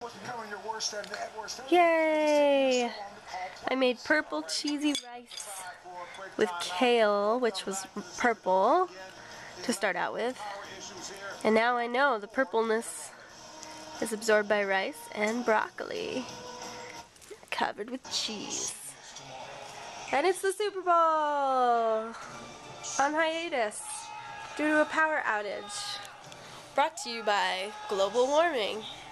Yay! I made purple cheesy rice with kale, which was purple to start out with. And now I know the purpleness is absorbed by rice and broccoli, covered with cheese. And it's the Super Bowl on hiatus due to a power outage. Brought to you by global warming.